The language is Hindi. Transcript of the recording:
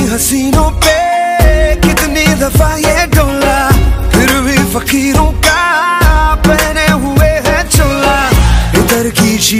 हसीनों पे कितनी दफा ये डोला, फिर भी फकीरों का